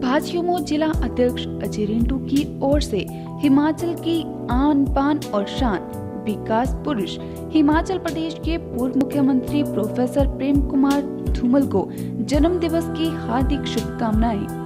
भाजयुमो जिला अध्यक्ष अजय रिंटू की ओर से हिमाचल की आन बान और शान विकास पुरुष हिमाचल प्रदेश के पूर्व मुख्यमंत्री प्रोफेसर प्रेम कुमार धूमल को जन्म दिवस की हार्दिक शुभकामनाएं।